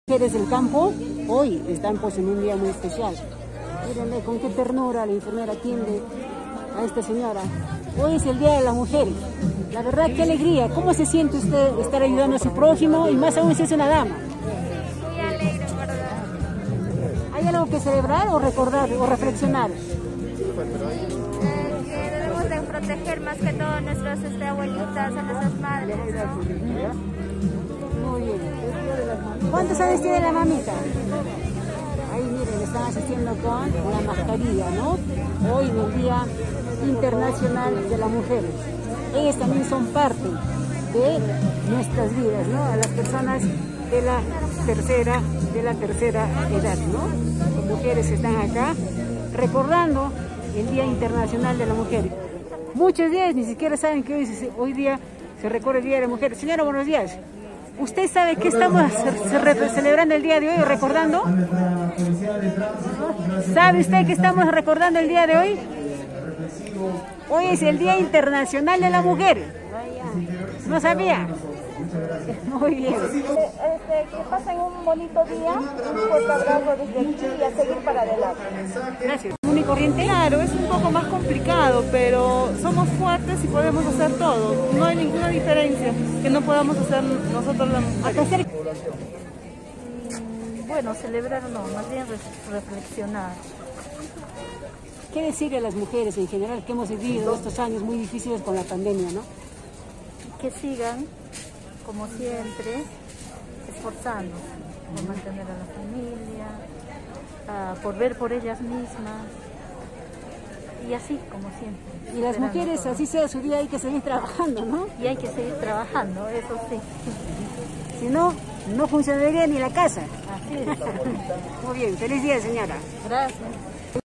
Mujeres del campo hoy están pues en un día muy especial. Mírenle con qué ternura la enfermera atiende a esta señora. Hoy es el Día de la Mujer. La verdad, qué alegría. ¿Cómo se siente usted estar ayudando a su prójimo y más aún si es una dama? Muy alegre, ¿verdad? ¿Hay algo que celebrar o recordar o reflexionar? Que debemos de proteger más que todo a nuestras abuelitas, a nuestras madres, ¿no? Muy bien. ¿Cuántos años tiene la mamita? Ahí miren, están asistiendo con la mascarilla, ¿no? Hoy en el Día Internacional de la Mujer. Ellas también son parte de nuestras vidas, ¿no? A las personas de la tercera edad, ¿no? Las mujeres están acá recordando el Día Internacional de la Mujer. Muchos días ni siquiera saben que hoy día se recuerda el Día de la Mujer. Señora, buenos días. ¿Usted sabe qué estamos celebrando el día de hoy, recordando? ¿Sabe usted qué estamos recordando el día de hoy? Hoy es el Día Internacional de la Mujer. ¿No sabía? Muy bien. Que pasen un bonito día, un fuerte abrazo desde aquí y a seguir para adelante. Gracias. ¿Común y corriente? Claro, es un poco más complicado, pero somos fuertes y podemos hacer todo. No hay ninguna diferencia que no podamos hacer nosotros las mujeres. Bueno, celebrar no, más bien reflexionar. ¿Qué decirle a las mujeres en general que hemos vivido estos años muy difíciles con la pandemia, ¿no? Que sigan, como siempre, esforzándose por mantener a la familia, por ver por ellas mismas, y así como siempre. Y las mujeres, todo. así sea su día, hay que seguir trabajando, ¿no? Y hay que seguir trabajando, eso sí. Si no, no funcionaría ni la casa. Así es. Muy bien, feliz día, señora. Gracias.